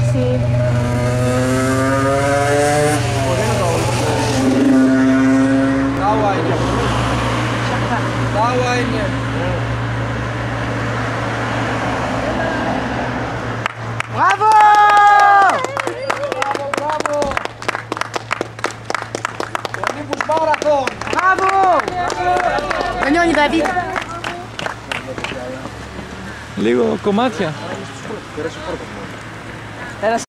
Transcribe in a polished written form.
Merci. Bravo! Bravo! Venez, on y va vite. Λίγο κομμάτια.